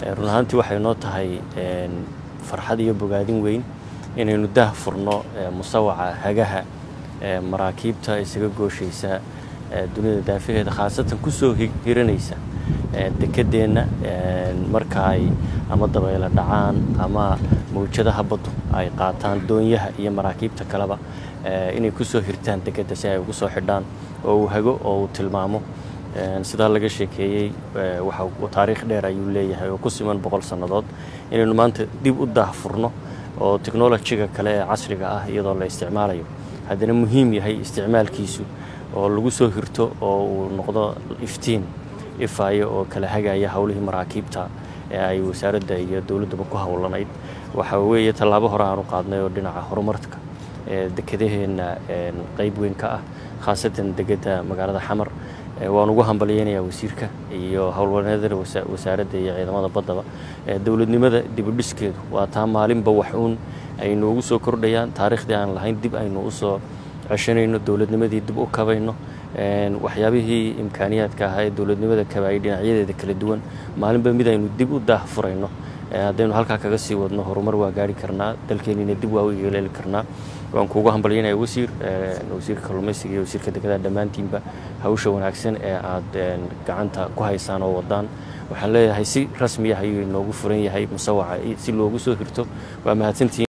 run ahaantii waxay noo tahay farxad iyo bogaadin weyn inaynu Dahfurno Musawaca Hagaha Marakibta isaga gooshaysa dunida daafaheeda khaasatan Kuso Hiranaysa Dekedeena marka ay ama dabayl dhacaan ama mawjadaha baddu ay qaataan doonyaha iyo marakibta kalaba inay Kuso Hirtaan Dekeda si ay ugu soo xidhaan oo hago oo tilmaamo sida laga sheekeeyay waxa uu taariikh dheer ayuu leeyahay oo ku siman 100 sanadood inaynu maanta dib u Dahfurno oo technology-ga kale ee casriga ah iyadoo la isticmaalayo haddana muhiim yahay isticmaalkiisu oo lagu soo hirto oo uu noqdo iftiin ifaayo oo kala hagaya hawlihii marakibta ee ay wasaaradda iyo dawladda ku hawlanayd waxa weeye talaabo hore aan u qaadnay oo dhinaca horumarka dekedaheena qayb weyn ka ah khaasatan degeda magaalada Xamar waan ugu hambalyeynaya wasiirka iyo hawlwadeennada wasaaradda iyo ciidamada badda dawladnimada dib u dhiskeedu waa taa maalinba wax ay noogu soo kordhayaan taariikhdii aan lahayn dib aynu u soo ceshanayno dawladnimadii dib u kabayno waxyaabihii imkaaniyaadka ah ee dawladnimada kabaay dhinacyadeeda kala duwan maalinba mid aynu dib u Dahfurayno haddaynu halka kaga sii wadno horumar waa gaari karnaa dalkeenina dib waa u yeelin karnaa waan kuugu hambalyeynaya wasiirka kalluumaysiga iyo wasiirka dekedaha dhamaantiinba hawsha wanaagsan ee aad gacanta ku haysaan oo wadaan waxaan leeyahay si rasmi ah ayuu inoogu furan yahay Musawaca si loogu soo hirto waa mahadsantiin